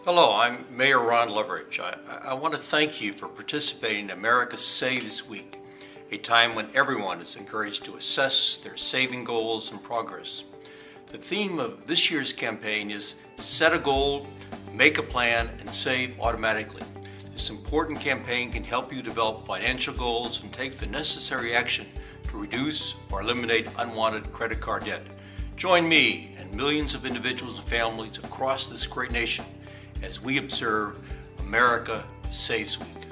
Hello, I'm Mayor Ronald Loveridge. I want to thank you for participating in America Saves Week, a time when everyone is encouraged to assess their saving goals and progress. The theme of this year's campaign is Set a Goal, Make a Plan, and Save Automatically. This important campaign can help you develop financial goals and take the necessary action to reduce or eliminate unwanted credit card debt. Join me and millions of individuals and families across this great nation as we observe America Saves Week.